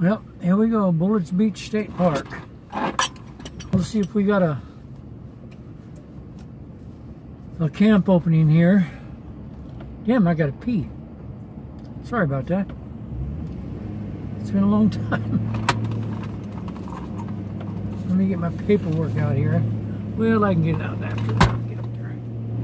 Well, here we go, Bullets Beach State Park. Let's see if we got a camp opening here. Damn, I gotta pee. Sorry about that. It's been a long time. Let me get my paperwork out here. Well, I can get it out after I get up there.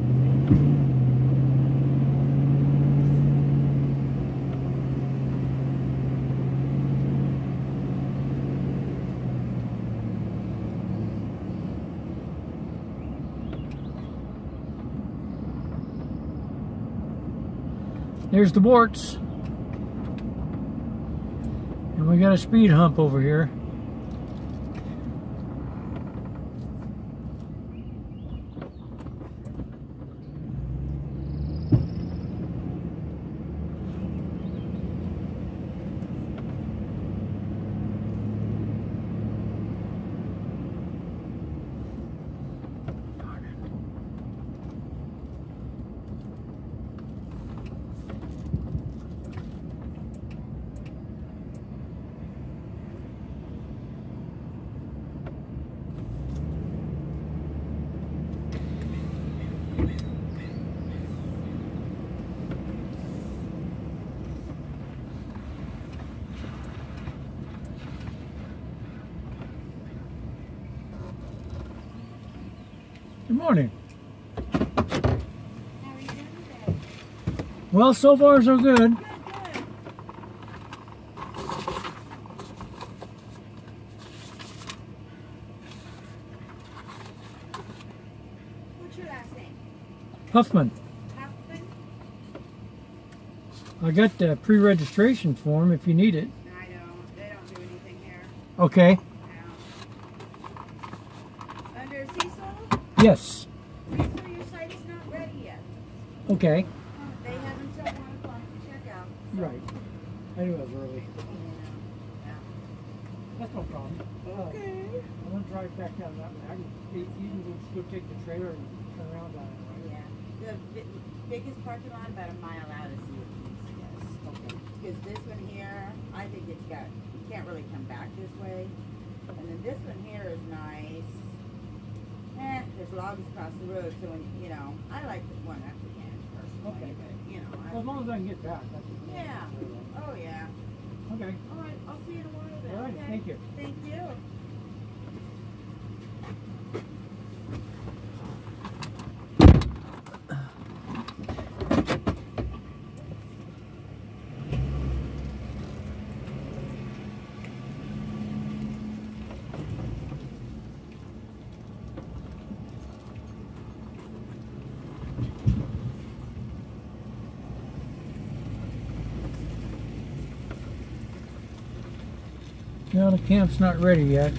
There's the Bortz. And we got a speed hump over here. Good morning. How are you doing today? Well, so far so good. What's your last name? Huffman. Huffman? I got the pre-registration form if you need it. I don't. They don't do anything here. Okay. No. Under Cecil? Yes. Cecil, your site is not ready yet. Okay. They have until 1 o'clock to check out. So. Right. I knew it was early. Yeah. That's no problem. Okay. I'm gonna drive back down that way. You can just go take the trailer and turn around on it, right? Yeah. The biggest parking lot about a mile out is Euclid's, yes. Okay. Because this one here, I think it's got, you can't really come back this way. And then this one here is nice. There's logs across the road, so when, you know, I like the one at the end personally. Okay. But, you know, Well, as long as I can get back, that's yeah. Oh, yeah. Okay. All right, I'll see you in a while then. All right, Okay? thank you. Thank you. No, the camp's not ready yet.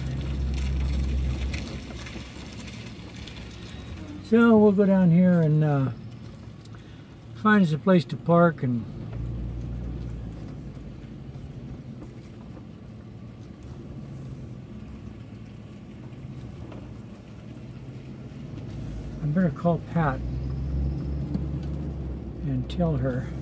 So we'll go down here and find us a place to park and I better call Pat and tell her.